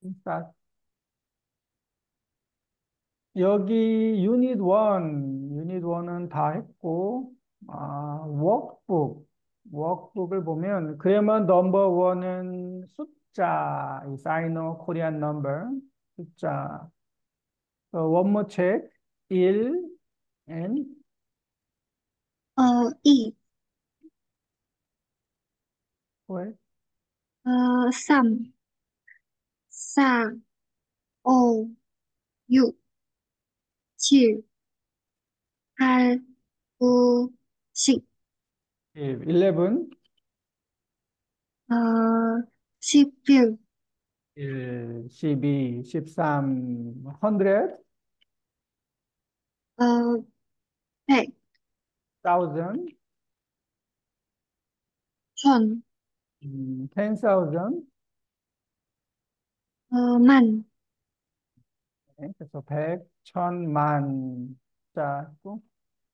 딱 여기 유닛 1은 다 했고, 워크북을 보면, 그러면 넘버 원은 숫자, 이 사이너 코리안 넘버, 숫자. 원모 책, 1, and, 이, 4, 3, 4, 5, 6, 7, 8, 9, 10, 11, 어, 11, 1, 12, 13, 100, 어, 100, 1000, 1000, 10,000, 만, 그래서 100, 1000만. 자, 또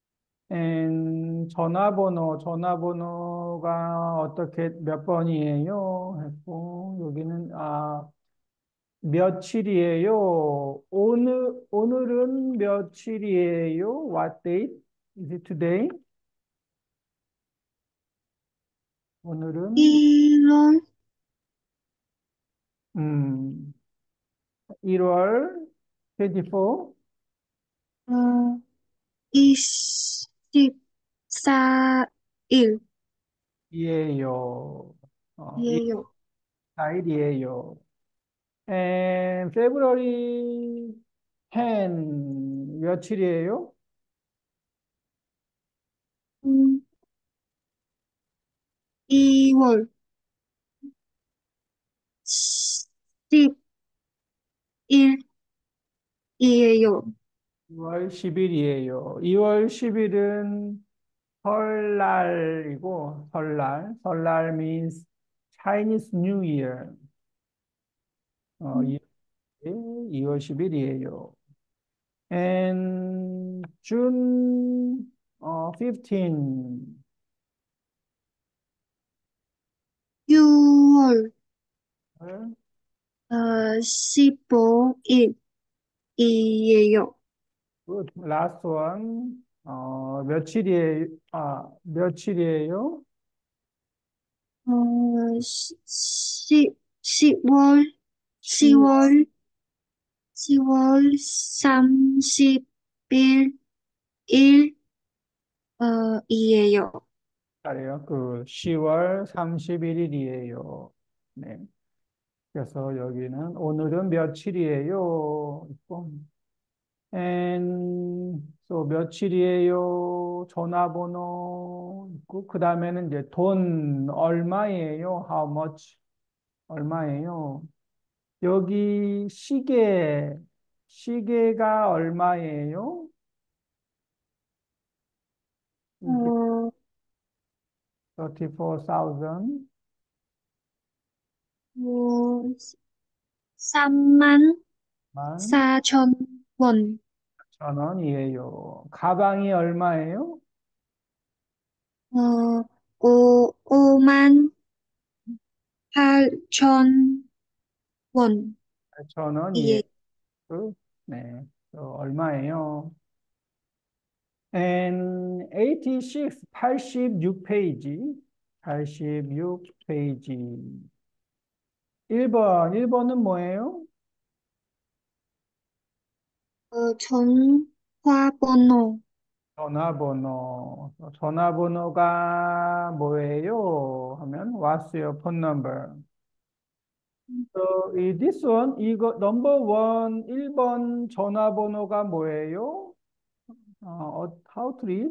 전화번호가 어떻게 몇 번이에요? 했고, 여기는, 며칠이에요? 오늘은 며칠이에요? What date? Is it today? 오늘은, 1월, 음, 1월 24일이에요. 어, 24일, 이에요. 24일이에요. And February 10 며칠이에요? 2월, 10일이에요. 2월 10일이에요. 2월 10일은 설날이고, 설날 means Chinese New Year. 음, 2월 10일이에요. And June 15. 6월, 15일이에요. Good. Last one. 며칠이에요? 며칠이에요? 시, 10월, 10월. 10월, 10월 30일, 이에요. 잘해요. 10월 31일이에요. 네. 그래서 여기는 오늘은 며칠이에요? 있고, and 또 며칠이에요? 전화번호 있고, 그 다음에는 이제 돈 얼마예요? How much? 얼마예요? 여기 시계가 얼마예요? 이게 어, 34,000 3만 만 4천 원, 천 원이에요. 가방이 얼마예요? 어, 5만 8천 원이에요. 천 원이에요. 네. 얼마예요? And 86, 86페이지. 86페이지. 1번은 뭐예요? 전화번호, 전화번호가 뭐예요? 하면 What's your phone number? This one, 이거 넘버 원 1번 전화번호가 뭐예요? How to read?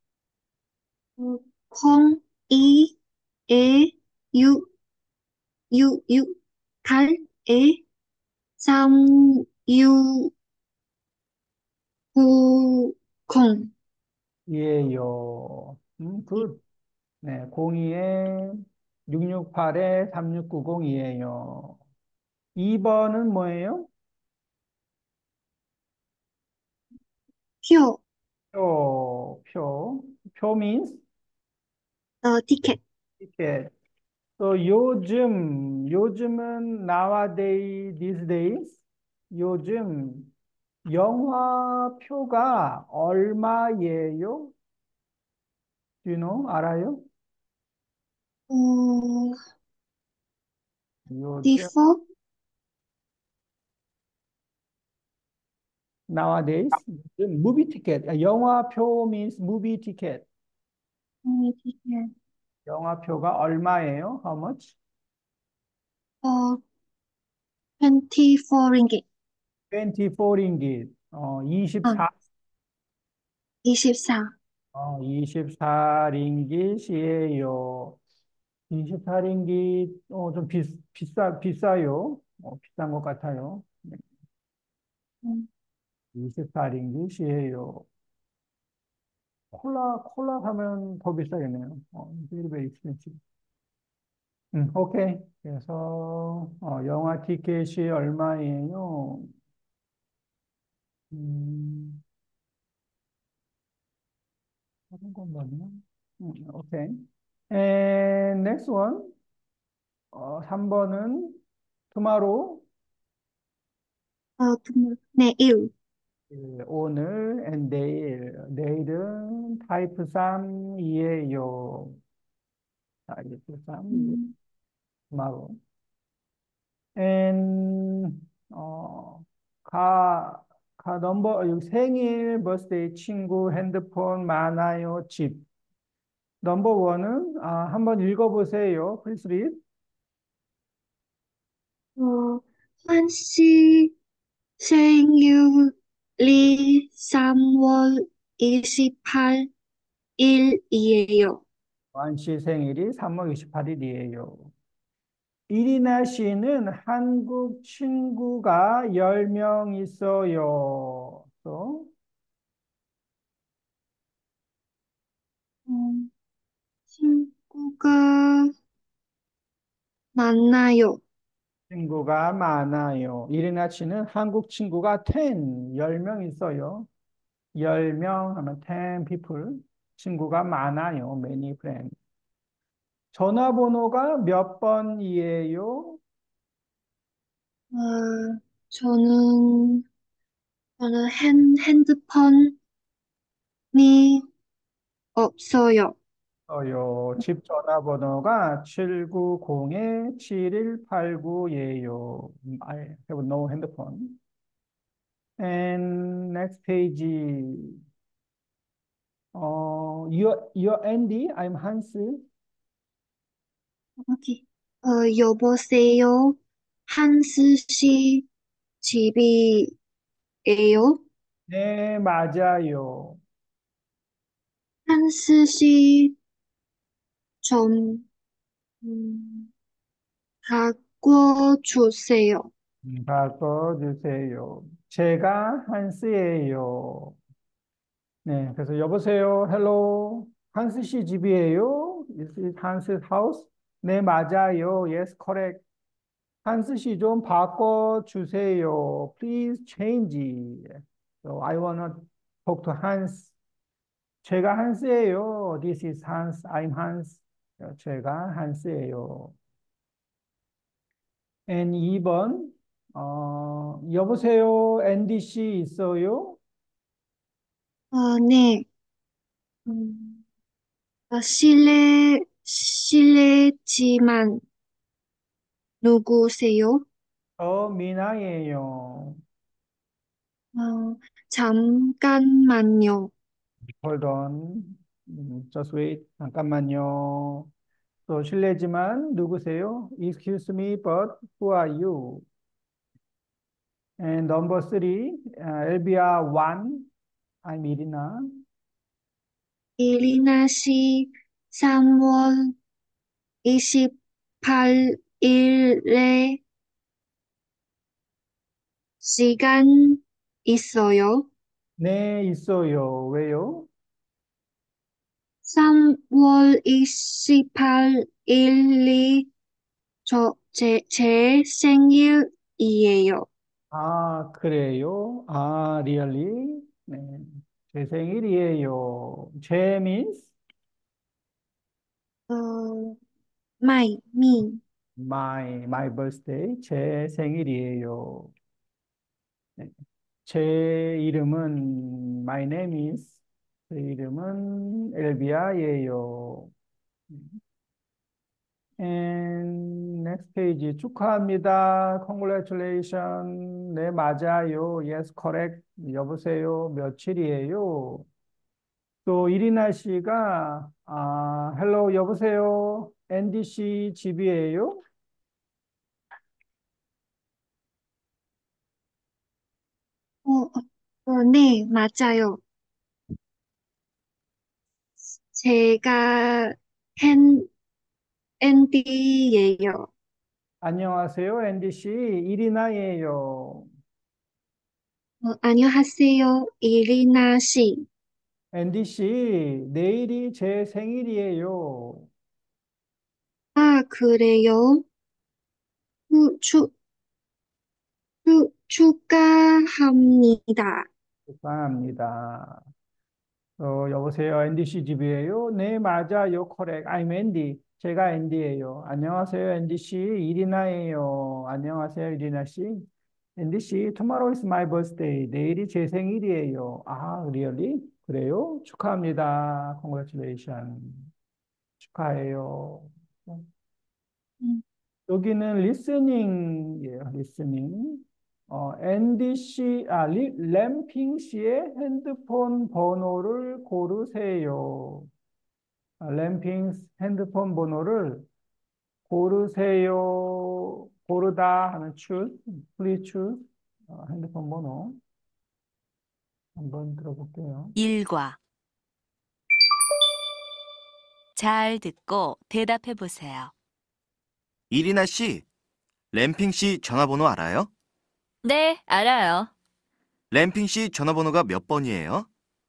0, 2, 에, 6, 6, 6, 8, 에, 3, 6, 9, 0. 이에요. 굿. 네, 02에 668에 3690이에요. 2번은 뭐예요? 표, 표 means 티켓. ticket. 또 요즘은 nowadays, these days, 요즘 영화표가 얼마예요? Do you know? 알아요? 어, 요즘 before, nowadays, 요즘 movie ticket, 영화표 means movie ticket. ticket, 영화표가 얼마예요? How much? 어, 24 ringgit, 24 ringgit. 어, 24, 24, 24 ringgit이에요. 24 ringgit, 좀 비싸요. 비싼 것 같아요. 네, 음, 24 ringgit이에요. 콜라 사면 더 비싸겠네요. very, very expensive. 오케이. 그래서, 영화 티켓이 얼마예요? 음, 다른 건 뭐냐? 오케이. And next one. 3번은 tomorrow, 내일, 오늘, and 내일은 타입 3이에요. 타입 3, 음, tomorrow. And, 가, 여기 생일, birthday, 친구, 핸드폰, 많아요, 집. 넘버 원은, 한번 읽어보세요. Please read. 어, 환씨 생일이 3월 28일이에요. 완씨 생일이 3월 28일이에요. 이리나 씨는 한국 친구가 10명 있어요. 또 음, 친구가 많아요. 친구가 많아요. 이리나 씨는 한국 친구가 10명 있어요. 10명 하면 10 people. 친구가 많아요. Many friends. 전화번호가 몇 번이에요? 어, 저는, 저는 핸드폰이 없어요. 집 전화번호가 790-7189예요. I have no 핸드폰. And next page. You're Andy. I'm Hans. 오케이. 여보세요. 한스 씨 집이에요? 네, 맞아요. 한스 씨 좀, 음, 바꿔주세요. 바꿔주세요. 제가 한스예요. 네, 그래서 여보세요. Hello. 한스 씨 집이에요? Is it Hans's house? 네, 맞아요. Yes, correct. 한스 씨 좀 바꿔주세요. Please change. So I wanna talk to Hans. 제가 한스예요. This is Hans. I'm Hans. 제가 한스예요. N 2번. 여보세요. 앤디 씨 있어요? 네. 음, 실례지만 누구세요? 미나예요. 잠깐만요. Hold on. Just wait. 잠깐만요. 또 실례지만 누구세요? Excuse me, but who are you? And number three, 엘비아 1. I'm Irina. 이리나 씨 3월 28일에 시간 있어요? 네, 있어요. 왜요? 3월 28일이 제 생일이에요. 그래요? really? 네. 제 생일이에요. 제 means? 어, ไม่มี my birthday, 제 생일이에요. 네. 제 이름은 my name is 제 이름은 엘비아예요. And next page 축하합니다. Congratulations. 네, 맞아요. Yes, correct. 여보세요. 며칠이에요? 또 이리나 씨가 hello 여보세요. 앤디 씨 집이에요? 네, 맞아요. 제가 앤, 앤디예요. 안녕하세요. 앤디 씨. 이리나예요. 안녕하세요, 이리나 씨. 앤디 씨, 내일이 제 생일이에요. 아, 그래요? 추, 추, 축하합니다. 축하합니다. 여보세요. 앤디 씨 집이에요? 네, 맞아요. correct. I'm 앤디. 제가 앤디예요. 안녕하세요. 앤디 씨. 이리나예요. 안녕하세요. 이리나 씨. 앤디 씨, tomorrow is my birthday. 내일이 제 생일이에요. 아, really? 그래요? 축하합니다. Congratulations. 축하해요. 음, 여기는 리스닝이에요. 리스닝. 앤디 씨, 램핑 씨의 핸드폰 번호를 고르세요. 램핑 핸드폰 번호를 고르세요. 고르다 하는 choose, please choose. 핸드폰 번호 한번 들어볼게요. 일과 잘 듣고 대답해 보세요. 이리나 씨, 램핑 씨 전화번호 알아요? 네, 알아요. 램핑 씨 전화번호가 몇 번이에요?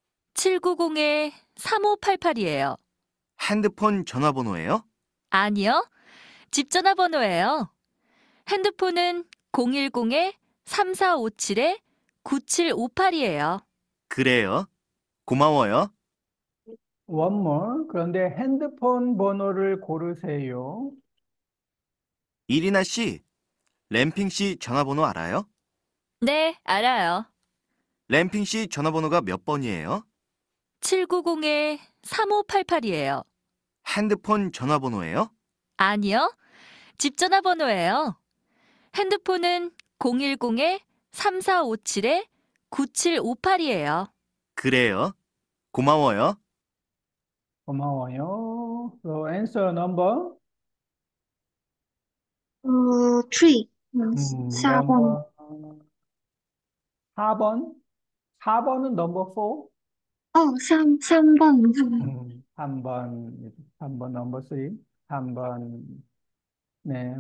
790-3588이에요. 핸드폰 전화번호예요? 아니요, 집 전화번호예요. 핸드폰은 010-3457-9758이에요. 그래요. 고마워요. One more. 그런데 핸드폰 번호를 고르세요. 이리나 씨, 램핑 씨 전화번호 알아요? 네, 알아요. 램핑 씨 전화번호가 몇 번이에요? 790-3588이에요. 핸드폰 전화번호예요? 아니요, 집 전화번호예요. 핸드폰은 010-3457-9758이에요. 그래요. 고마워요. 고마워요. So answer number. three. 4번. 넘버 4번. 4번은 넘버 4. 3번. 3번, 3번 넘버 3. 3번. 네,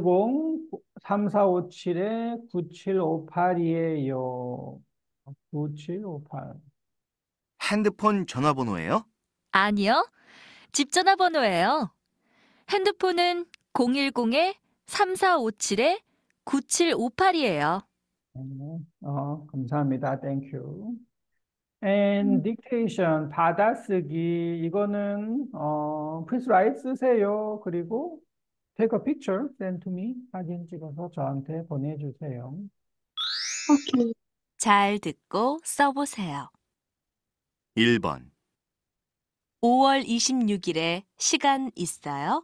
010-3457-9758이에요. 9758. 핸드폰 전화번호예요? 아니요, 집 전화번호예요. 핸드폰은 010-3457-9758이에요. 감사합니다. Thank you. And dictation, 받아쓰기. 이거는, please write 쓰세요. 그리고 take a picture, send to me. 사진 찍어서 저한테 보내주세요. 오케이. 잘 듣고 써보세요. 1번. 5월 26일에 시간 있어요?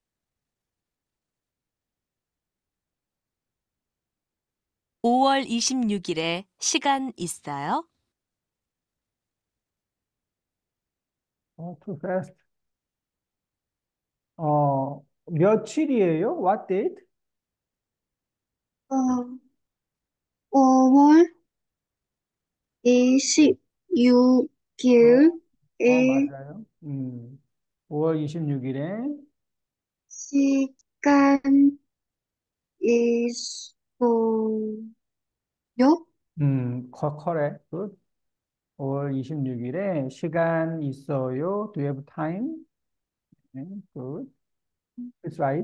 5월 26일에 시간 있어요? Too fast. 며칠이에요? What date? 어, 5월 26일에 맞아요. 5월 26일에, 시간 있어요? correct. Good. 5월 26일에 시간 있어요? Do you have time? 네, good. That's right.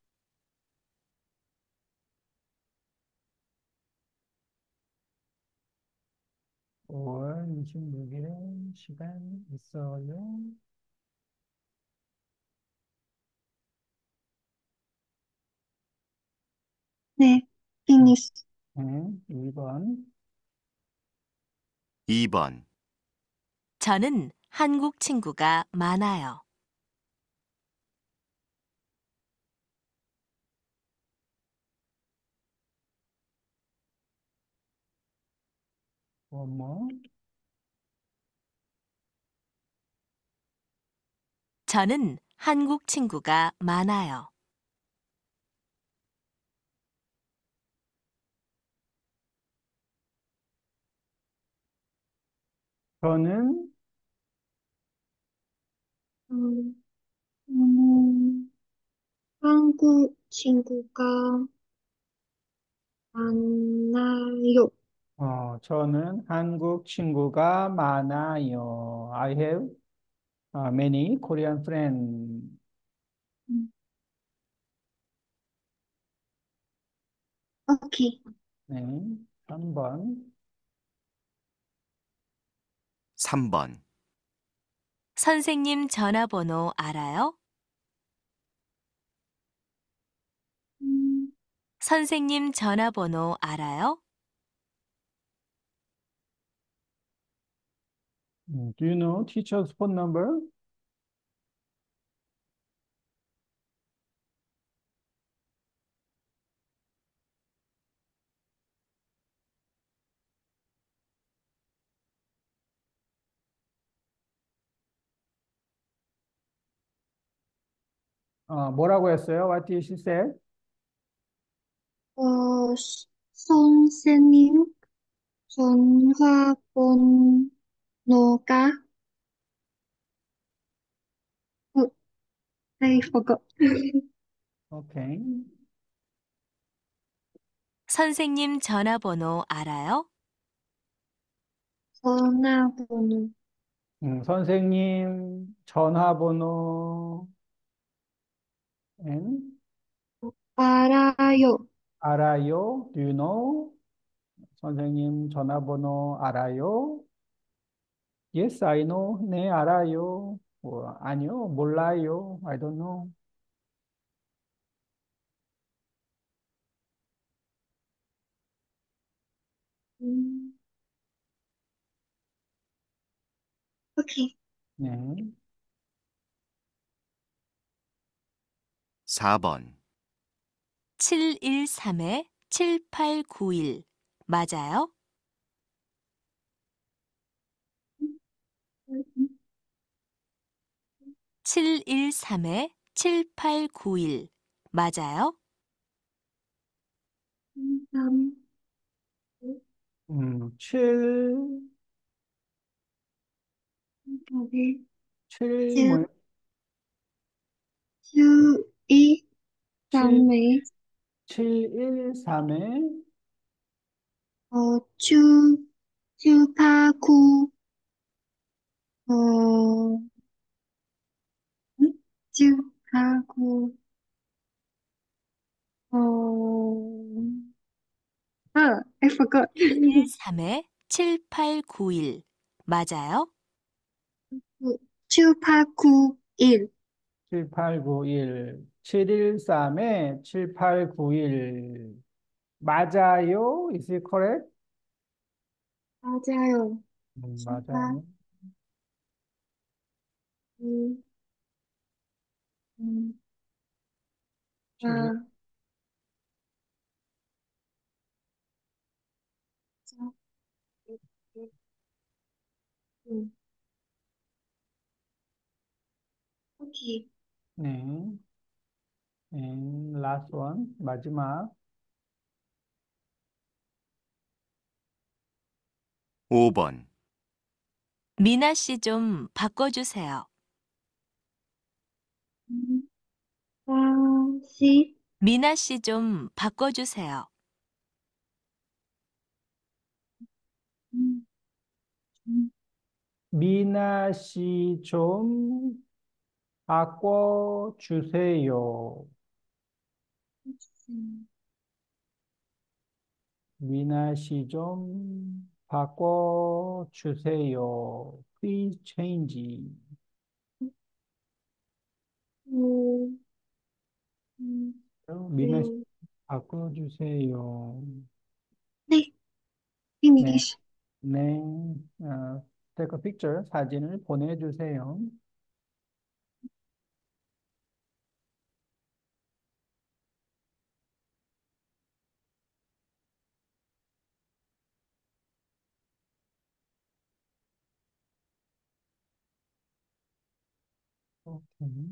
5월 26일에 시간 있어요? 네, finish. 네, 2번. 2번. 저는 한국 친구가 많아요. One more. 저는 한국 친구가 많아요. 저는 음, 한국 친구가 많아요. 저는 한국 친구가 많아요. I have many Korean friends. 음, 오케이. 네, 3번. 3번. 선생님 전화번호 알아요? 음, 선생님 전화번호 알아요? Do you know teacher's phone number? 뭐라고 했어요? What did she say? 선생님 전화번호가, 어, I forgot. Okay. 선생님 전화번호 알아요? 전화번호, 선생님 전화번호 and 알아요. 알아요? Do you know? 선생님 전화번호 알아요? Yes, I know. 네, 알아요. 아니요, 몰라요. I don't know. 음, 오케이. 네. 4번. 713-7891 맞아요? 713-7891 맞아요? 3, 7, 4, 7, 7, 7, 2, 7, 3, 713에, 주, 주파구, 주파구, I forgot. 713-7891 맞아요? 주파구 1. 7891, 713에 7891. 맞아요? Is it correct? 맞아요. 맞아요. 음, 음, 칠- 아, 자, 음, 오케이. 네. And last one, 마지막. 5번. 미나 씨 좀 바꿔주세요. 음, 다시, 미나 씨 좀 바꿔주세요. 음, 음, 미나 씨 좀 바꿔주세요. 미나 씨 좀 바꿔주세요. Please change. 오, 음, 미나 씨, 네. 바꿔주세요. 네, 네, English. 네. take a picture, 사진을 보내주세요. 오케이.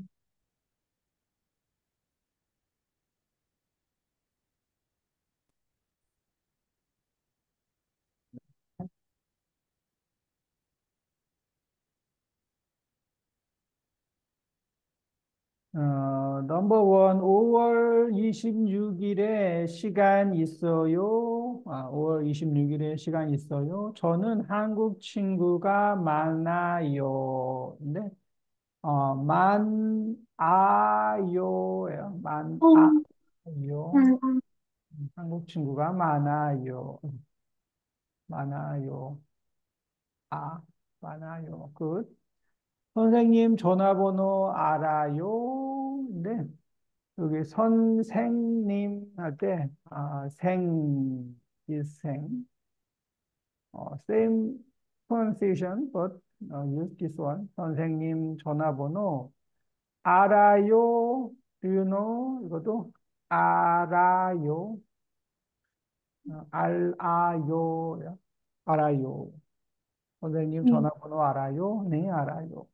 넘버 원, 5월 26일에 시간 있어요? 5월 26일에 시간 있어요? 저는 한국 친구가 많아요. 근데, 아요예요. 음, 아요. 음, 음, 한국 친구가 많아요. 많아요. 아, 많아요. 굿. 선생님 전화번호 알아요? 네. 여기 선생님 할 때, 일생, same pronunciation, but use this one. 선생님 전화번호 알아요? Do you know? 이것도 알아요? 알아요? 알아요. 선생님 네. 전화번호 알아요? 네, 알아요.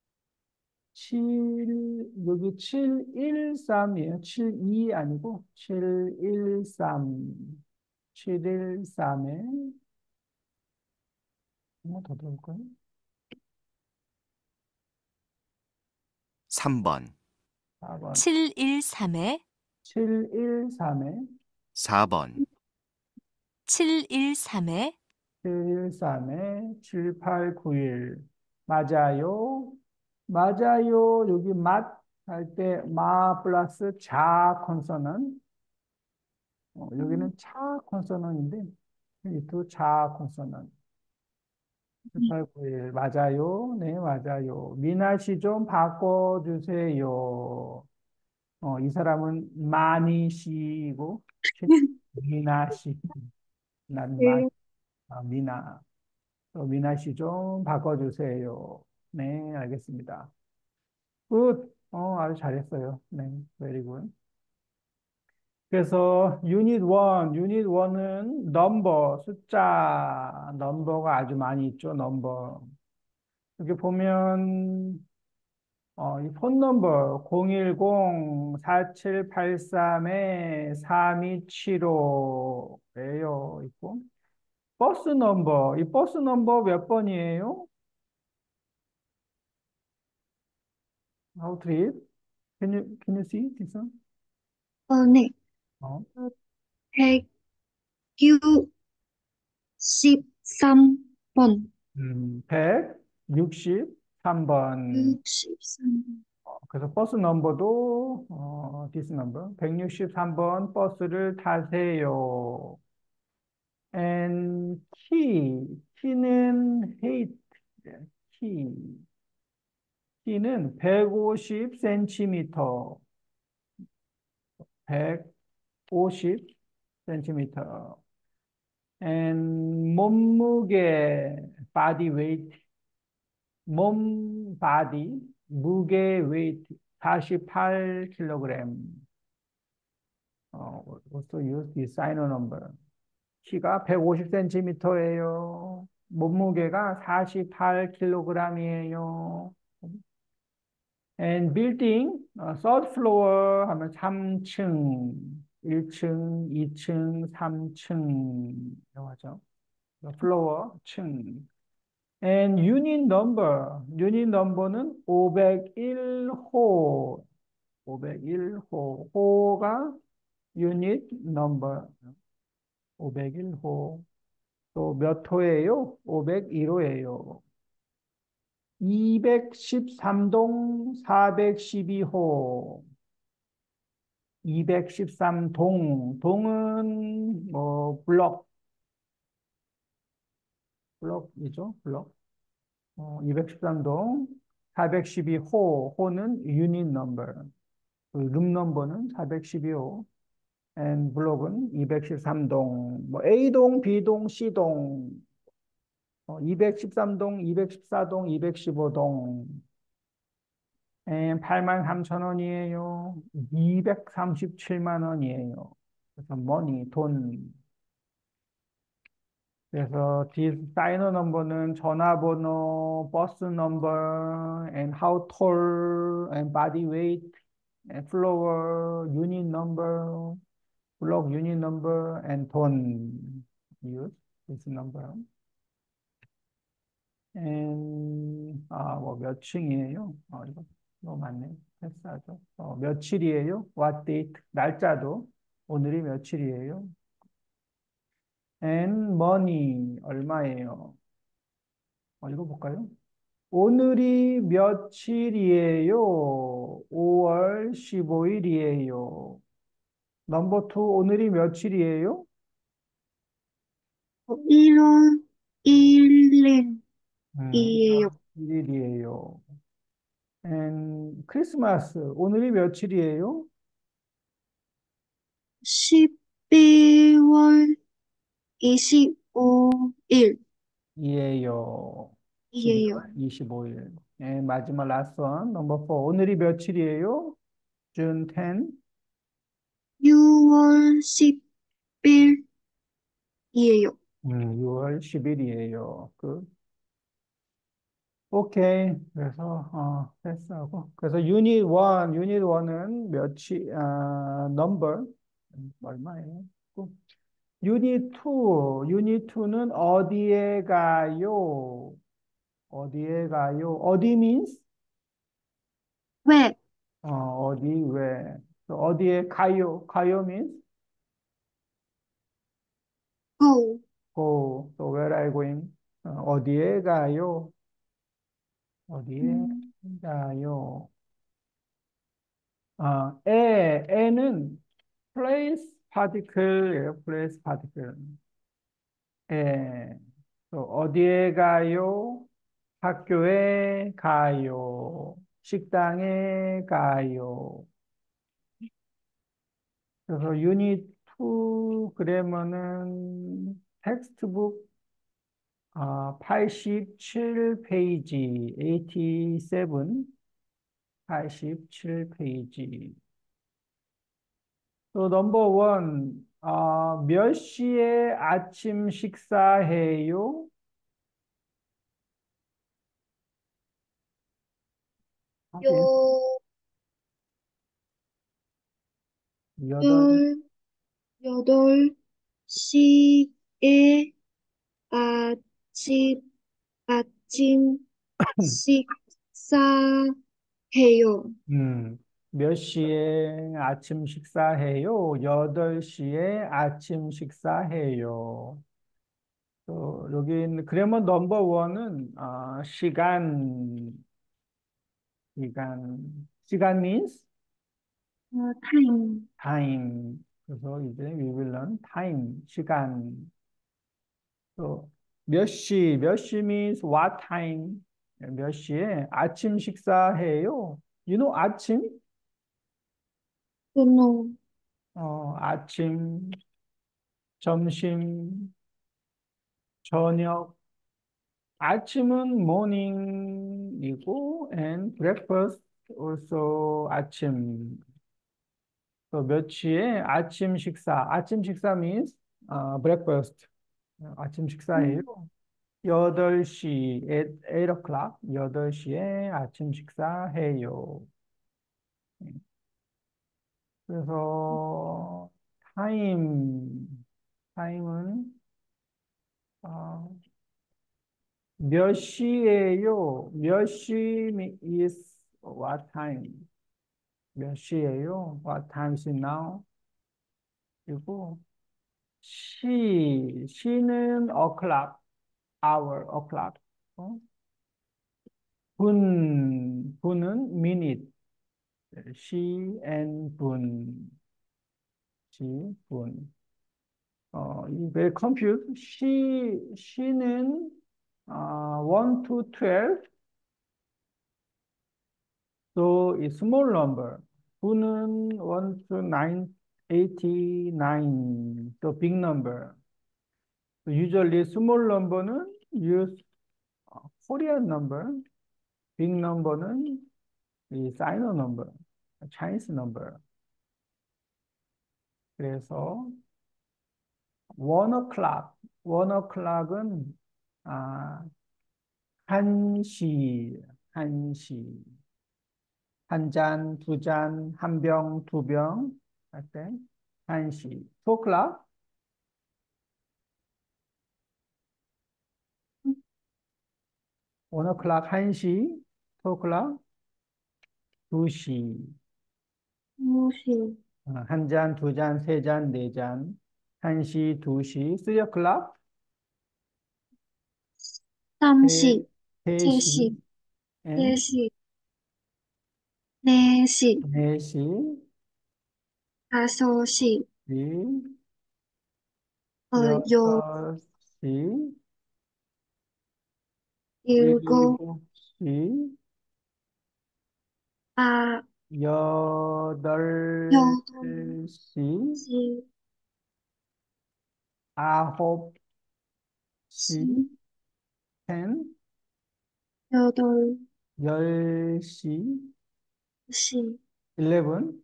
여기 713이에요. 72 아니고 713. 713에 하나 더 들어올까요? 3번, 4번. 713에 713에 4번, 713에 713에 7891. 맞아요. 맞아요. 여기 맛 할 때 마 플러스 자 컨소넌. 여기는 차 컨소넌인데 이또 자 컨소넌. 789일 맞아요. 네, 맞아요. 미나 씨 좀 바꿔주세요. 이 사람은 마니 씨고, 미나 씨. 난 네. 미나. 미나 씨 좀 바꿔주세요. 네, 알겠습니다. 굿. 아주 잘했어요. 네, very good. 그래서 유닛 1은 넘버, 숫자, 넘버가 아주 많이 있죠, 넘버. 여기 보면 이 폰 넘버 010-4783-3275예요. 있고 버스 넘버, 이 버스 넘버 몇 번이에요? How to read? Can you see this one? 네. 어, 163번. 163번. 63번. 그래서 버스 넘버도 this number 163번 버스를 타세요. And 키는 height. 키. 키는 150cm, 150cm. And 몸무게, body weight, body, 무게 weight 48kg. also use designer number. 키가 150cm예요. 몸무게가 48kg이에요. And building, third floor 하면 3층, 1층, 2층, 3층이라고 하죠. floor, 층. And unit number는 501호, 501호. 호가 unit number, 501호. 또 몇 호예요? 501호예요. 213동 412호. 213동. 동은 블럭이죠. 블럭. 213동 412호. 호는 유닛 넘버. 룸 넘버는 412호. and 블록은 213동, 뭐 A동, B동, C동, 213동, 214동, 215동, 83,000원이에요. 237만 원이에요. 그래서 money, 돈. 그래서 this signer number는 전화번호, 버스 넘버, and how tall, and body weight, and floor, unit number, block unit number, and 돈. use this number. 뭐 몇 층이에요? 이거 너무 많네. 패스하죠. 며칠이에요? What date? 날짜도 오늘이 며칠이에요? And money 얼마예요? 읽어볼까요? 오늘이 며칠이에요? 5월 15일이에요. 넘버 투 오늘이 며칠이에요? 1월 1일이에요. 1일이에요. And 크리스마스 오늘이 며칠이에요? 12월 25일. 이에요. 이에요. 12월 25일. 네, 마지막 라스트 원. 넘버 4. 오늘이 며칠이에요? June 10. 6월 10일이에요. 6월 10일이에요. 오케이. 그래서, 패스하고. 그래서 유닛 1은 넘버. 얼마예요? 유닛 2는 어디에 가요? 어디에 가요? 어디 means? 왜? 어디, 왜? 어디에 가요? 가요 means go. go. So where are you going? 어디에 가요? 어디에 음, 가요? 애는 place particle예요. place particle. 애. 어디에 가요? 학교에 가요. 식당에 가요. 그래서 유닛 2 그러면은 텍스트북 87페이지, 87, 87페이지. 또 넘버 원, 몇 시에 아침 식사해요? 하긴, 여, 8, 8시에 아침, 아침 식사해요. 몇 시에 아침 식사해요? 8시에 아침 식사해요. 또 여기 그러면 넘버 원은 시간 means time. time. 그래서 이제 we will learn time, 시간. 또 몇 시 means what time. 몇 시에 아침 식사해요? You know 아침? No, 아침, 점심, 저녁. 아침은 morning이고 and breakfast also 아침. 또 몇 시에 아침 식사. 아침 식사 means breakfast. 아침 식사예요. 8시, at 8 o'clock, 8시에 아침 식사해요. 그래서 타임은 어, 몇 시예요? 몇 시 is what time? 몇 시예요? What time is it now? 그리고 시는 o'clock, hour, o'clock. 분은 minute, 시 and 분. 이 very confused. 시는 1 to 12, so it's small number. 분은 1 to 9, 89. So big number. So usually small number는 use Korean number. big number는 이 사이노 넘버, 차이니스 넘버. 그래서 one o'clock, one o'clock은 아, 1시, 1시. 한 잔, 두 잔, 한 병, 두 병. 할 때, 1시. two o'clock, one o'clock, 1시. two o'clock, 2시. 무시, 한 잔, 두 잔, 세 잔, 네 잔. 1시, 2시. three o'clock, 세, 삼시, 3시. 세시, and 세시, 네시, 4시, 다섯시, 시, 여, 6시, 일곱, 7시, 아, 8시, 여덟시, 9시, 시, 10, 여덟, 10시, 시, 11,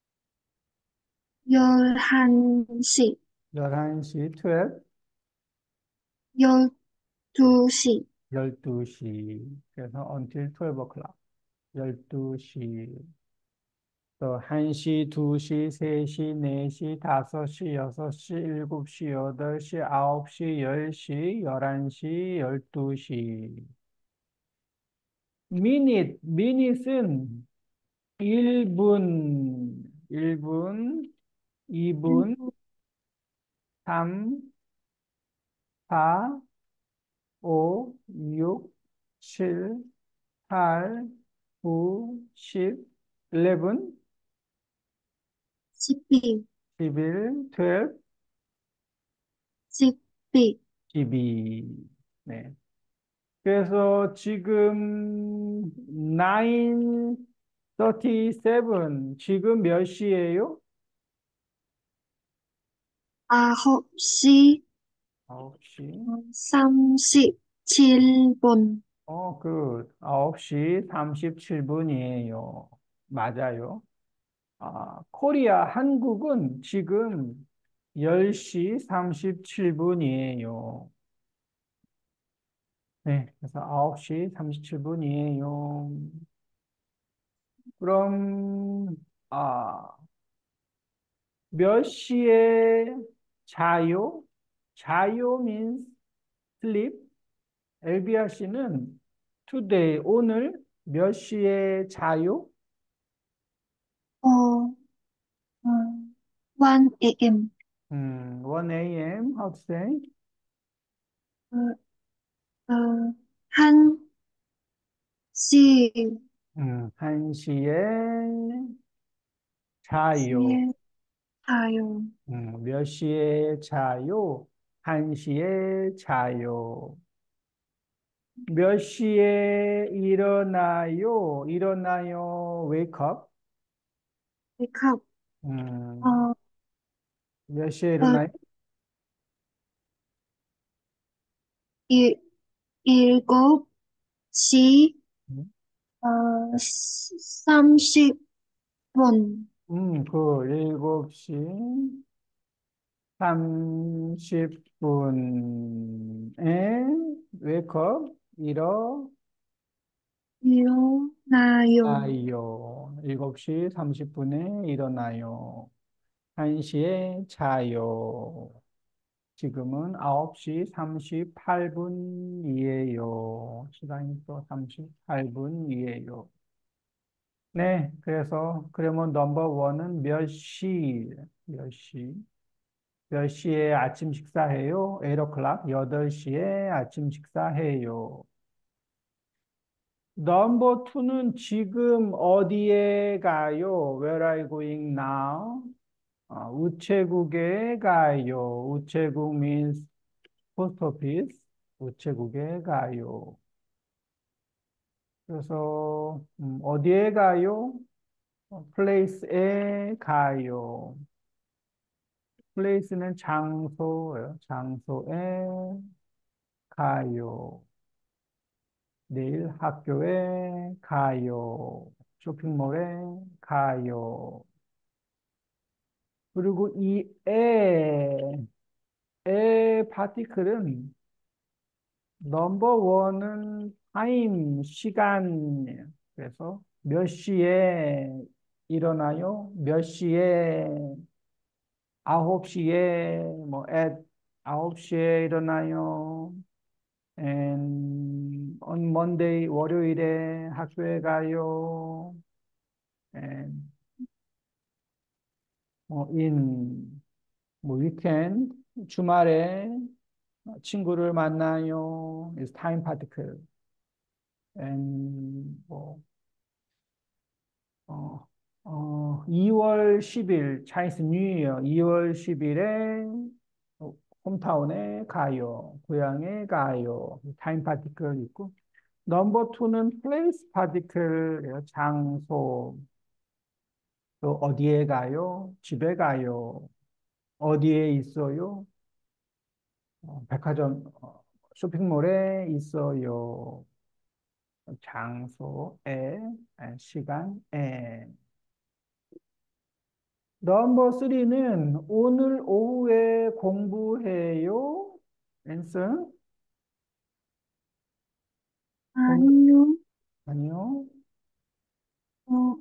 열한시, 11시, 12, 열두시, 12시. 그래서 until 12 o'clock. 12시. 또 1시, 2시, 3시, 4시, 5시, 6시, 7시, 8시, 9시, 10시, 11시, 12시. 미닛은 1분, 1분, 2분, 일곱, 3, 4, 5, 6, 7, 8, 9, 10, 11, 십이, 11, 12, 십이, 12. 네. 그래서 지금 9:37 지금 몇 시예요? 아홉시, 9시. 37분, 9시 37분이에요. 맞아요. 코리아, 한국은 지금 10시 37분이에요. 네, 그래서 9시 37분이에요. 그럼, 몇 시에 자요? 자요 means sleep. 엘비아 씨는 today, 오늘 몇 시에 자요? 어, 1 a.m. 1 a.m. How to say? 어, 한 시, 1시에 자요. 시에 자요. 몇 시에 자요? 1시에 자요. 몇 시에 일어나요? 일어나요. wake up. 컵, 음, 어, 몇 시에 어, 일어나요? 일, 일곱 시, 음, 30분, 7시 30분에 wake up. 일어나요. 일어나요. 7시 30분에 일어나요. 1시에 자요. 지금은 9시 38분이에요. 시간이 또 38분이에요. 네, 그래서 그러면 넘버 원은 몇 시? 몇 시에 아침 식사해요? 8 o'clock, 8시에 아침 식사해요. 넘버 투는 지금 어디에 가요? Where are you going now? 우체국에 가요. 우체국 means post office. 우체국에 가요. 그래서 어디에 가요? place에 가요. place는 장소예요. 장소에 가요. 내일 학교에 가요. 쇼핑몰에 가요. 그리고 이 파티클은 넘버 원은 타임, 시간이에요. 그래서 몇 시에 일어나요? 몇 시에, 9시에, at 9시에 일어나요? And on Monday, 월요일에 학교에 가요. And weekend, 주말에 친구를 만나요. is time particle. And 2월 10일, 차이스 뉴 이어, 2월 10일에 홈타운에 가요. 고향에 가요. 타임 파티클 있고. 넘버 투는 플레이스 파티클이에요. 장소. 또 어디에 가요? 집에 가요. 어디에 있어요? 백화점, 쇼핑몰에 있어요. 장소에, 시간에. 넘버 3는 오늘 오후에 공부해요. 앤서? 아니요. 아니요. 어,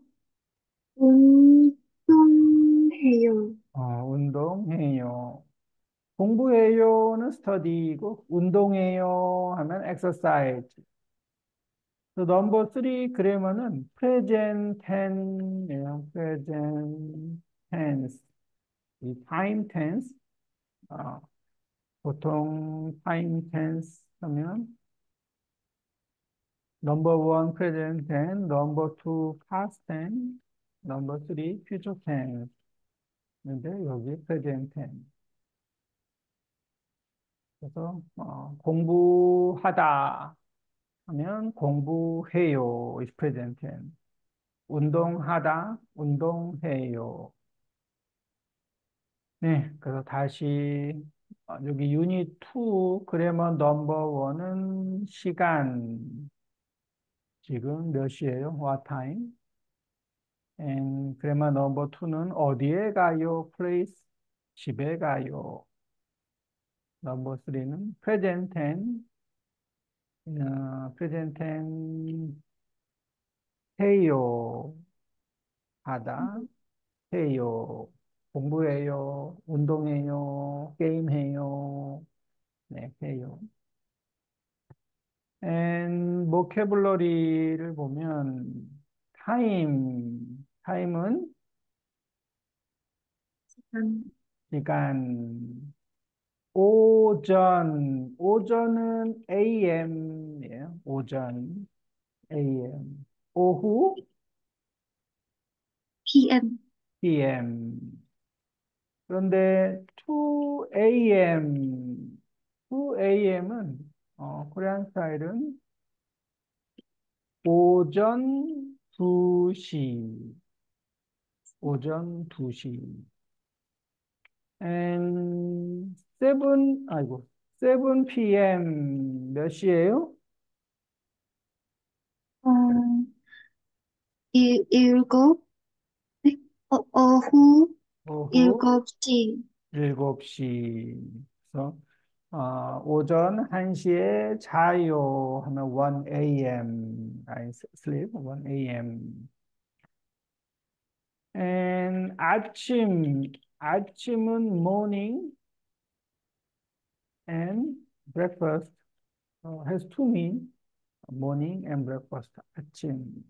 운동해요. 운동해요. 공부해요는 스터디고, 운동해요 하면 exercise. 또 넘버 3 그래머는 present tense예요. present tense. 이 time tense. 어, 보통 time tense 하면 넘버 1 present tense, 넘버 2 past tense, 넘버 3 future tense. 근데 여기 present tense. 그래서 공부하다 하면 공부해요. is present tense. 운동하다, 운동해요. 네, 그래서 다시 여기 유닛 2 그래머 넘버 1은 시간. 지금 몇 시예요? What time? And 그래머 넘버 2는 어디에 가요? Place. 집에 가요. 넘버 3는 present tense. present tense 해요. 하다. 해요. 공부해요. 운동해요. 게임해요. 네, 해요. And vocabulary를 보면 time은 음, 시간, 오전은 AM이에요. 오전, AM. 오후, PM. PM. 그런데 2AM은 코리안 스타일은 오전 2시, 오전 2시. And 7 PM 몇 시예요? 어, 일곱, 네? 오후 오후 7시. 7시. 그래서 오전 1시에 자요 하면 1 AM. I sleep 1 AM. And 아침은 morning and breakfast. has two mean. morning and breakfast. 아침.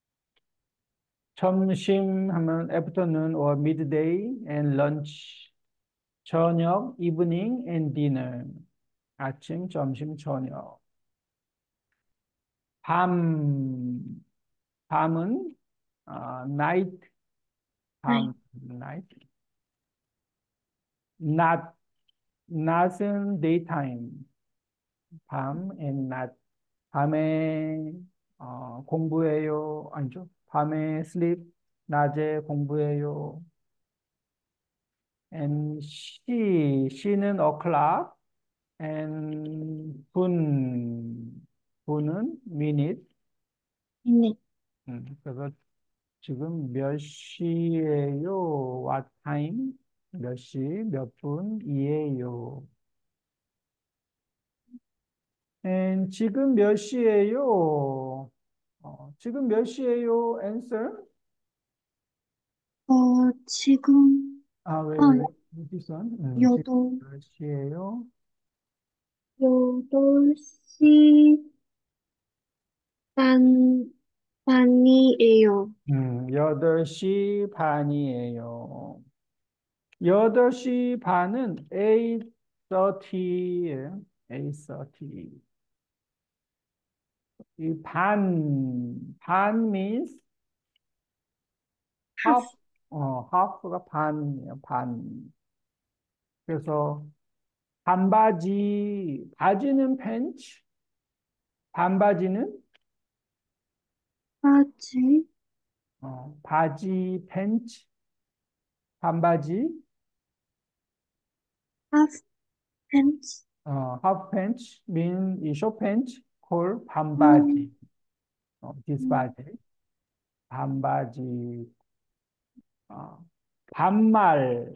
점심 하면 afternoon or midday and lunch. 저녁, evening and dinner. 아침, 점심, 저녁. 밤, 밤은 night, 네. night. 낮, 낮은 daytime. 밤 and 낮. 밤에 공부해요. 아니죠. 밤에 sleep, 낮에 공부해요. And she는 o'clock. And 분은 minute. 네. 그래서 지금 몇 시예요? What time? 몇 시, 몇 분이에요? And 지금 몇 시예요? 지금 몇 시예요? Answer. 지금, 아, 아, 왜, this one? 지금 여덟, 몇 시예요? 8시 반, 반이에요. 8시 반이에요. 8시 반은 8:30예요. 8:30. 이 반 means half, half, half가 반이에요, 반. 그래서 바지는 팬츠, 반바지는, 바지, 바지, 팬츠, 반바지, half pants, half 팬츠, 이 숏팬츠, 콜, 음, 반바지, this 음, 바지, 반바지, 어, 반말,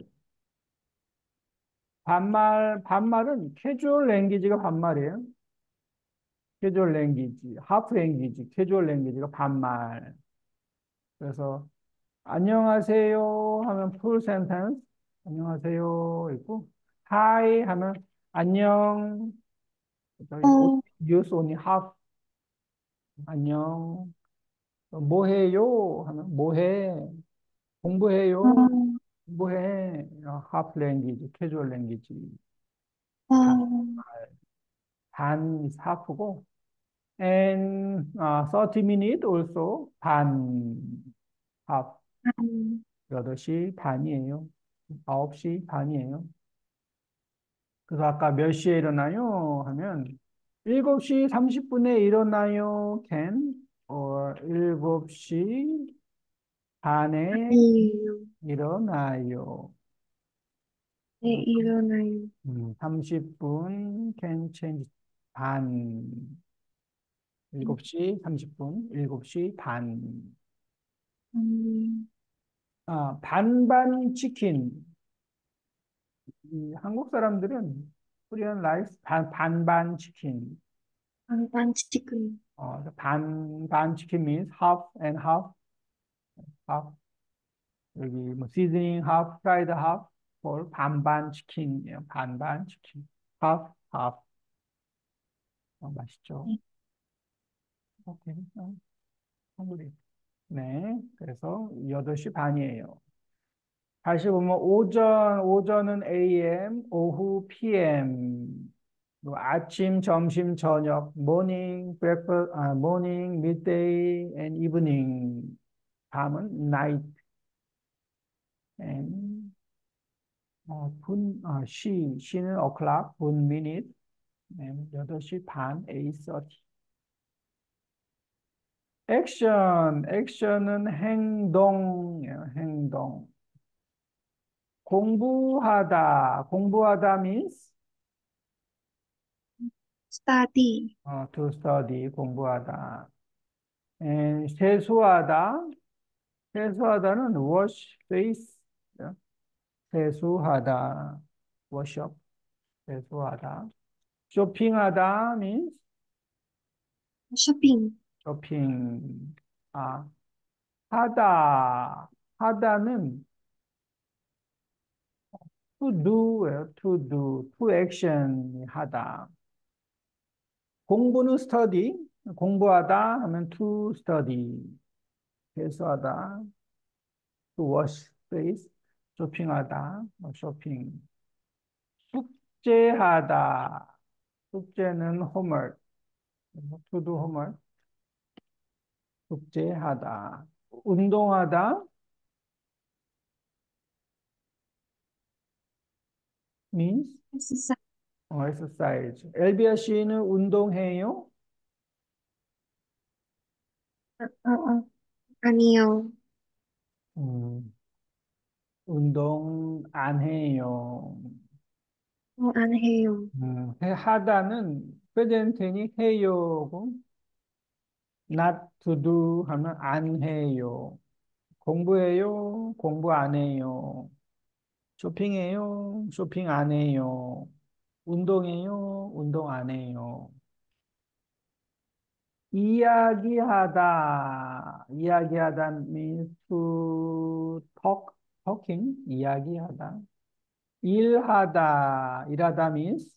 반말은 캐주얼 랭귀지가 반말이에요. 캐주얼 랭귀지, 하프 랭귀지, 캐주얼 랭귀지가 반말. 그래서 안녕하세요 하면 풀 센텐스, 안녕하세요 있고, 하이 하면 안녕. 저희 어, use only half, 안녕. 뭐 해요 하면 뭐 해. 공부해요. 어, 공부해. 하프 랭귀지, 캐주얼 랭귀지. 어, 반, 반 하프고, and 30 minutes also 반, half. 음, 8시 반이에요. 9시 반이에요. 그래서 아까 몇 시에 일어나요? 하면 7시 30분에 일어나요. can or 7시 반에 아니에요. 일어나요. 네, 일어나요. 30분 can change 반 7시 30분 7시 반 음, 반반 치킨 한국 사람들은 코리안 라이스 반반 치킨 반반 지금, 반반 치킨 means half and half half 여기 뭐 시즈닝 half 프라이드 half or 반반 치킨이에요. 반반 치킨 half half 맛있죠. 네, 오케이 한국이 네 그래서 8시 반이에요. 다시 보면 오전은 AM 오후 PM 뭐 아침 점심 저녁 morning breakfast morning midday and evening 밤은 night and 시는 o'clock, 분 minute, 8시 반, 8:30. 액션은 행동이에요, 행동. 공부하다 means study, to study, 공부하다. And 세수하다는 wash face, 세수하다, wash up, 세수하다. 쇼핑하다 means shopping, 쇼핑. 아, 하다는 to do예요. to action 하다. 공부는 study, 공부하다 하면 to study, 회수하다, to wash face, 쇼핑하다, 쇼핑. 숙제하다, 숙제는 homework, to do homework, 숙제하다. 운동하다 means exercise, exercise. 엘비아 씨는 운동해요? 아니요. 음, 운동 안 해요. 안 해요. 하다는 프레젠트니 해요고 not to do 하면 안 해요. 공부해요? 공부 안 해요. 쇼핑해요? 쇼핑 안 해요. 운동해요? 운동 안 해요. 이야기하다 means to talking, 이야기하다. 일하다 means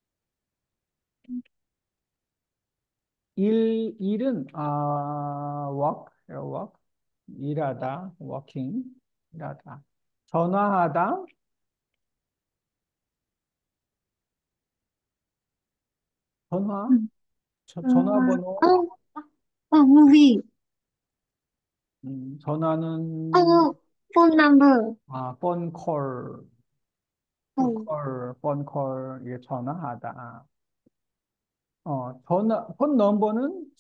일은 work, 일하다, working, 일하다. 전화하다, 전화, 음, 전화번호, movie. 전화는 phone number. 폰콜, 어, 폰콜, 이게 전화하다. 폰 넘버는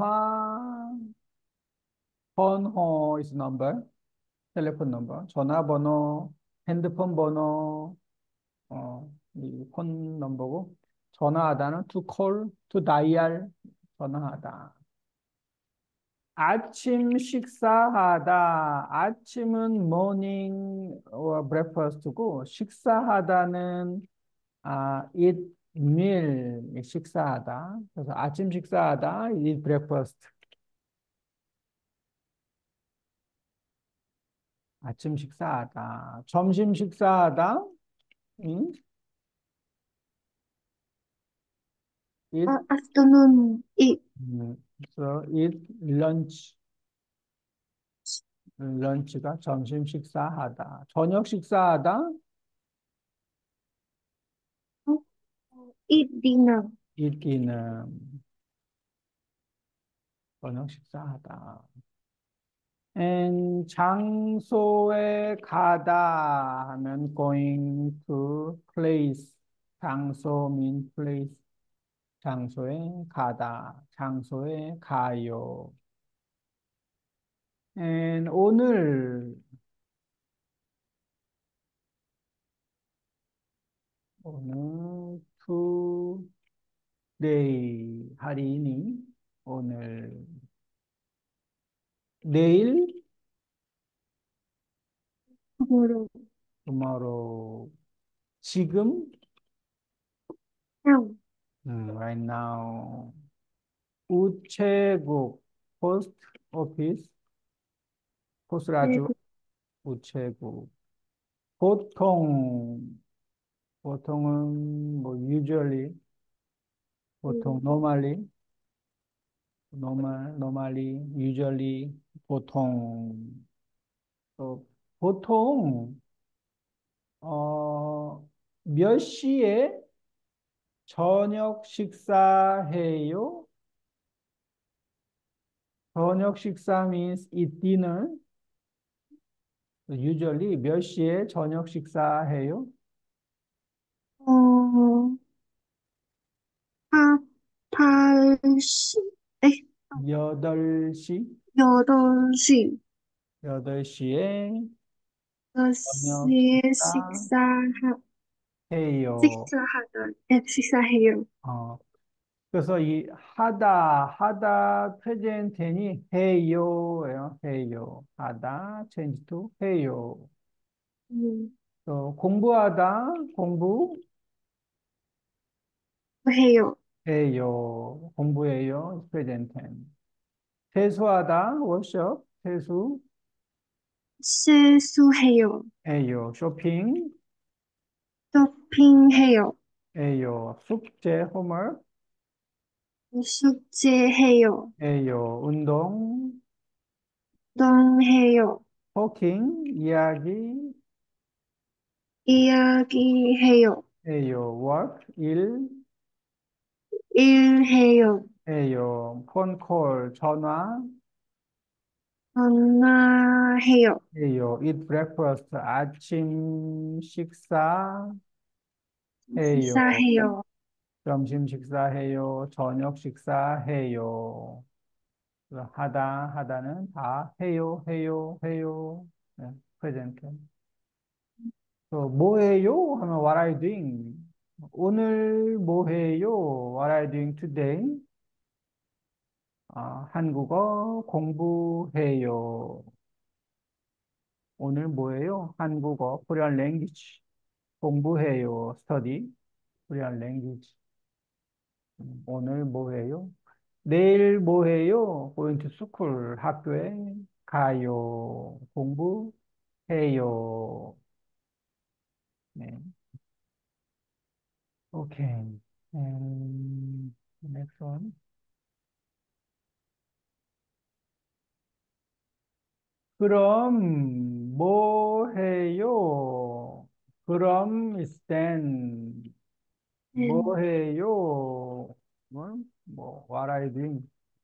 번호 is number, 텔레폰 넘버, 전화번호, 핸드폰 번호, 이 폰 넘버고, 전화하다는 to call, to dial, 전화하다. 아침 식사하다. 아침은 morning or breakfast고, 식사하다는 eat meal, 식사하다. 그래서 아침 식사하다, eat breakfast. 아침 식사하다. 점심 식사하다, 음, eat, afternoon. so eat lunch. 런치가 점심 식사하다. 저녁 식사하다, Eat dinner. eat dinner. 저녁 식사하다. 장소에 가다 하면 going to place. 장소 mean place. 장소에 가다. 장소에 가요. 오늘 today 할인이 오늘 내일 tomorrow. tomorrow 지금 Now. right now 우체국 post office 포스라주 그리고 우체국 보통은 뭐 usually 보통 normally usually 보통 또 보통 몇 시에 저녁 식사해요? 저녁 식사 means eat dinner. usually 몇 시에 저녁 식사해요? 어, 8, 8시, 에, 8시? 8시, 8시에 저녁 8시에 식사해요. 식사해요. 어, 그래서 이 하다 프레젠테니 해요예요. 해요. 하다 change to 해요. 음, 또 공부하다 해요. 공부해요. 공부해요. 프레젠 텐. 세수하다 워셔 세수해요. 세수해요. 쇼핑해요. 쇼핑해요. 숙제 홈워크해요. 숙제해요. 운동해요. 토킹 이야기해요. 이야기해요. work 일해요. 일해요. 폰콜 전화해요. eat breakfast 아침 식사해요. 식사해요. 점심 식사해요. 저녁 식사해요. 하다는 다 해요. 네, 프레젠트. 뭐 해요? 하면 what are you doing? 오늘 뭐 해요? What are you doing today? 한국어 공부해요. 오늘 뭐 해요? 한국어 Korean language 공부해요. study Korean language. 오늘 뭐 해요? 내일 뭐 해요? Going to school 학교에 가요. 공부해요. 네. 오케이. Next one. 그럼 뭐 해요? 그럼 is then 뭐 then, 해요? what are you doing?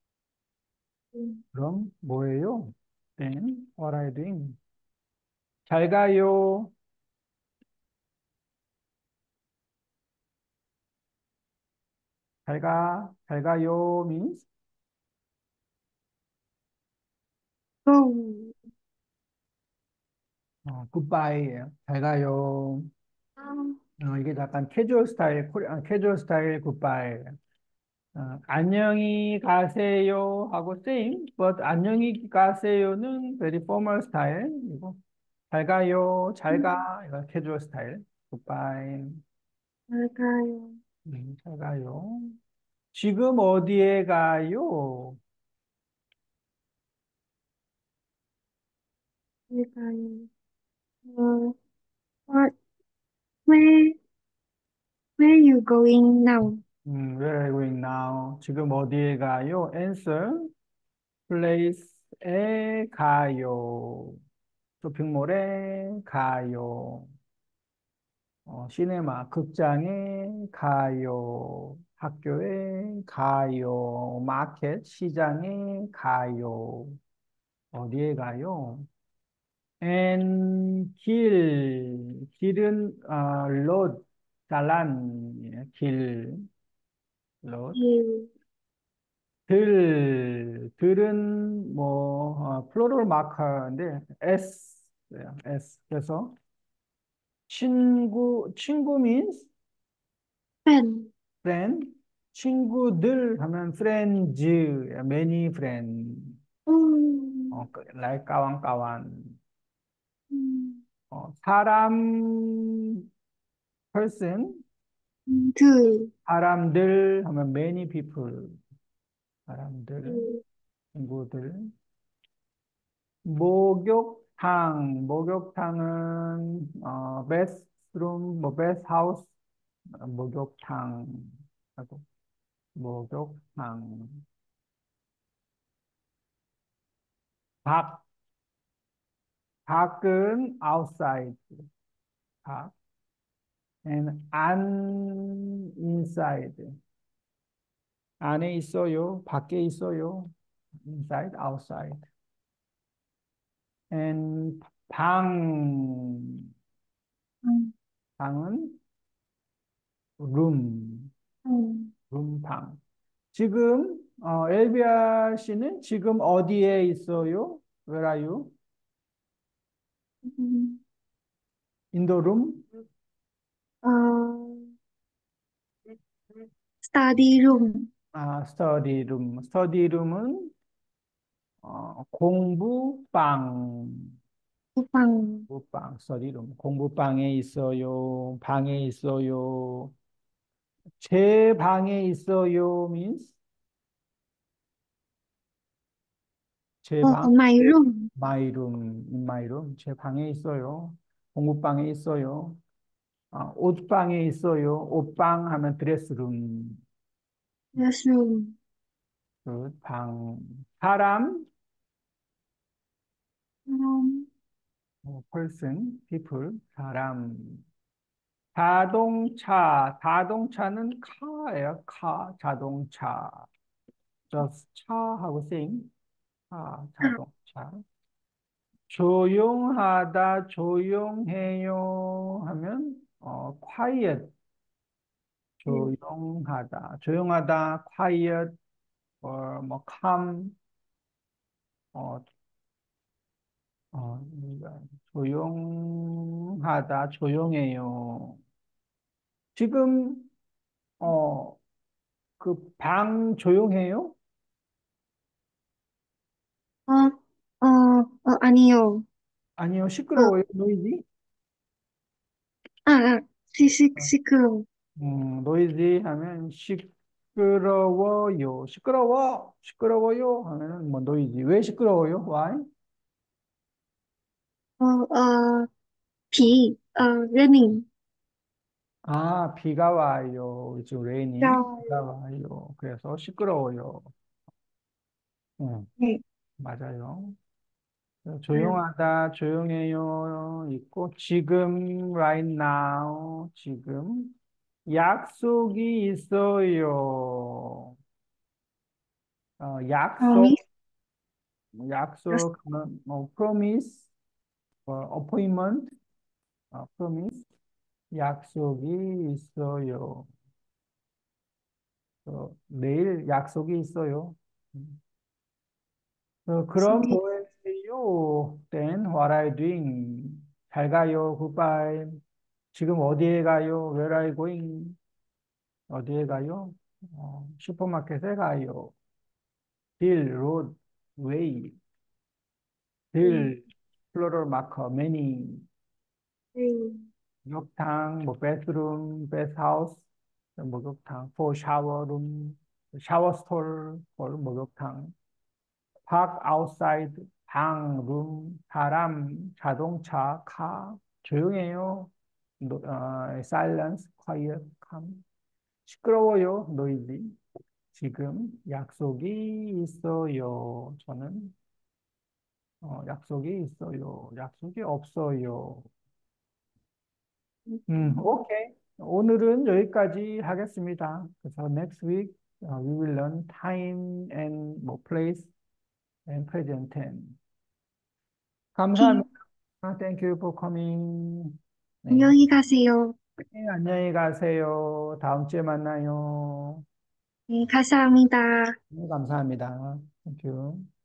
그럼 뭐 해요? then what are you doing? 잘 가요. 잘 가요 means go, goodbye예요. 잘 가요. 이게 약간 캐주얼 스타일, 캐주얼 스타일 굿바이. 안녕히 가세요 하고 same, but 안녕히 가세요는 very formal 스타일이고 잘 가요, 잘 가, 이건 캐주얼 스타일. 굿바이. 잘가요, 잘 가요. 지금 어디에 가요? 잘가요. Uh, what, where, where you going now? Where are you going now? 지금 어디에 가요? Answer. place에 가요. 쇼핑몰에 가요. 시네마, 극장에 가요. 학교에 가요. 마켓, 시장에 가요. 어디에 가요? 길은, road, 자란, 길, road. You, 들은 플로럴 마커인데, S예요, S. 그래서, 친구 means friend, friend, 친구들 하면 friends, many friends, oh, like 까완까완. mm, 사람, person, two, 사람들 하면 many people, 사람들, two, 친구들. 목욕탕은, bathroom, bath house, 목욕탕, 하고, 목욕탕. 밖, 밖은 outside, 밖. and inside. 안에 있어요, 밖에 있어요. inside, outside. and 방, um, 방은 room, um, 방. 지금 엘비아 씨는 지금 어디에 있어요? Where are you? um, In the room? uh, study room, study room. study room은 공부방. 방 스터디 룸. 공부방에 있어요. 방에 있어요. 제 방에 있어요. means 제 방, my room, my room, in my room. 제 방에 있어요. 공부방에 있어요. 옷방에 있어요. 옷방 하면 드레스룸. classroom, 그 방, 사람, um, person, people, 사람. 자동차는 car예요. car, 자동차. just 차하고 same. 자동차. 조용하다, 조용해요 하면 quiet, 조용하다, quiet, calm, 어, 조용하다, 조용해요. 지금, 어, 그 방 조용해요? 아니요. 아니요, 어, 시끄러워요, 노이지? 시끄러워. 노이지 하면 시끄러워요. 시끄러워요 하면은 뭐 노이지. 왜 시끄러워요? Why? 비, raining. 비가 와요. It's raining. 저, 비가 와요. 그래서 시끄러워요. 음, 네, 맞아요. 음, 조용하다, 조용해요. 있고, 지금, right now, 지금, 약속이 있어요. promise. 약속은, promise, appointment, promise, 약속이 있어요. 내일 약속이 있어요. 음. 그럼 약속이, 뭐해요? Then what are you doing? 잘 가요. Goodbye. 지금 어디에 가요? Where are you going? 어디에 가요? 슈퍼마켓에 가요. 길, road, way. 음, 길, plural marker, many. 음, 목욕탕, 뭐 bathroom, bathhouse, 목욕탕, for shower room, shower stall, for 목욕탕. park outside, 방, room, 사람, 자동차, car. 조용해요. silence, quiet, calm. 시끄러워요, noisy. 지금 약속이 있어요. 저는 약속이 있어요. 약속이 없어요. 오케이. 오늘은 여기까지 하겠습니다. 그래서 next week we will learn time and 뭐 place and present tense. 오케이. 감사합니다. Thank you for coming. 네. 안녕히 가세요. 네, 안녕히 가세요. 다음 주에 만나요. 네, 감사합니다. 네, 감사합니다. Thank you.